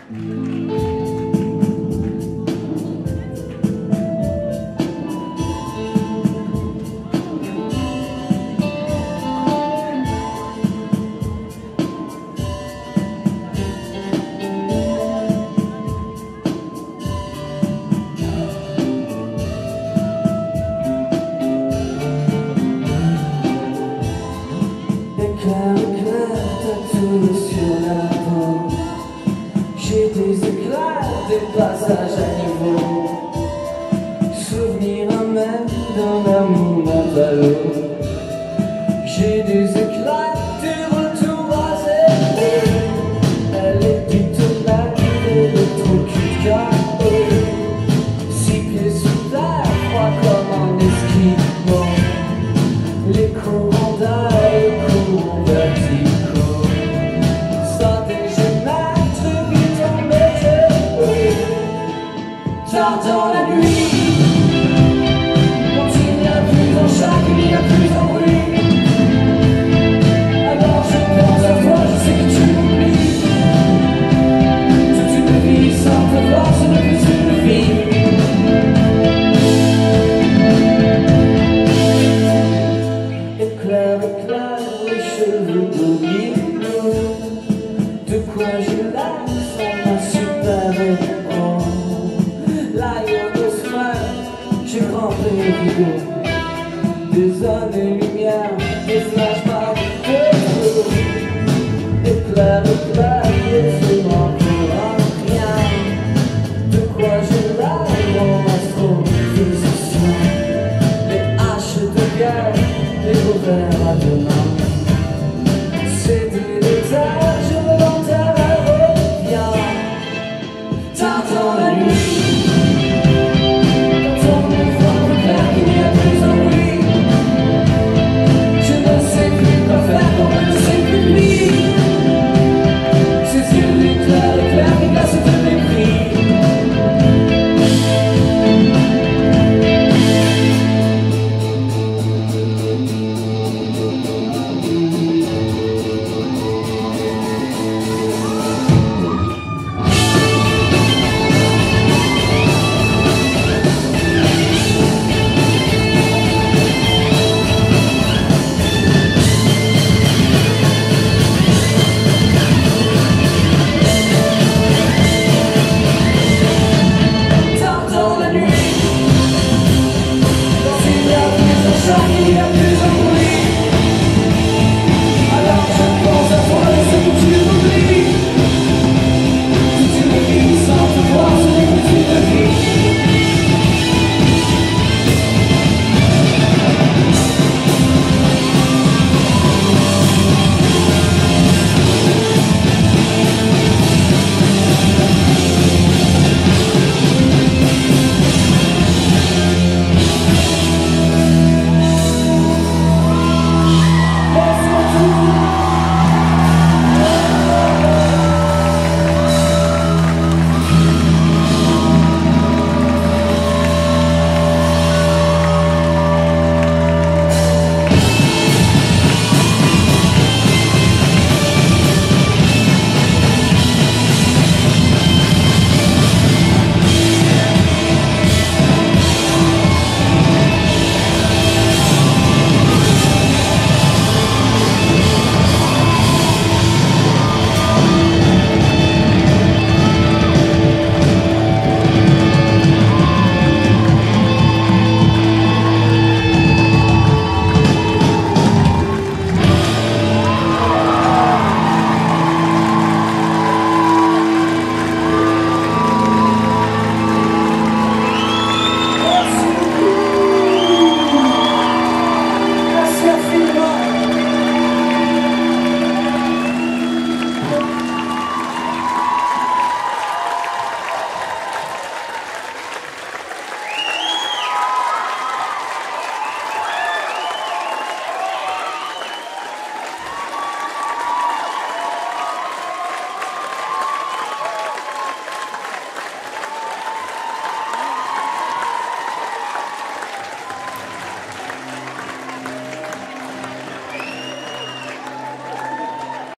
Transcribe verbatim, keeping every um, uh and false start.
Tatoué sur la peau, j'ai des éclats, des passages à niveau, souvenir même d'un amour ballot. J'ai des éclats, des retours à zéro. Elle est pythonale, elle est trop cul K O. Six pieds sous terre, froid comme un esquimau. Les courants d'air, les courants verticaux. Tard dans la nuit, quand il n'y a plus en chaque, il n'y a plus en bruit. Alors je pense à toi, je sais que tu m'oublies. Toute une vie sans te voir, ce n'est plus une vie. Éclair, éclair, les cheveux bouillis. De quoi je laisse en ma super-héros. J'ai crampé les rideaux, des années-lumière, des flashbacks de feu. Éclair, éclair,